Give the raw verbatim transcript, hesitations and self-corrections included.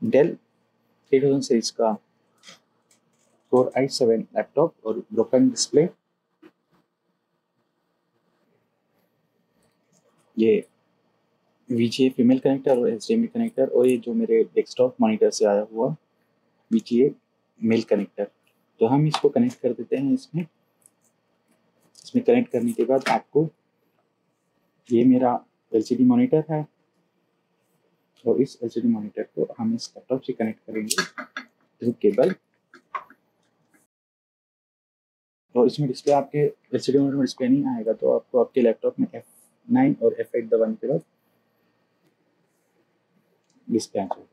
Del eight thousand series का core i seven laptop और broken display. ये V G A female connector और H D M I connector, और ये जो मेरे डेस्कटॉप मॉनिटर से आया हुआ V G A male connector. तो हम इसको कनेक्ट कर देते हैं इसमें। इसमें कनेक्ट करने के बाद आपको ये मेरा एल सी डी मॉनिटर है, और इस एल सी डी मॉनिटर को हम इस लैपटॉप से कनेक्ट करेंगे थ्रू केबल। और इसमें डिस्प्ले आपके एल सी डी मॉनिटर में डिस्प्ले नहीं आएगा, तो आपको आपके लैपटॉप में एफ नाइन और एफ एट दबाने के बाद डिस्प्ले आ जाएगा।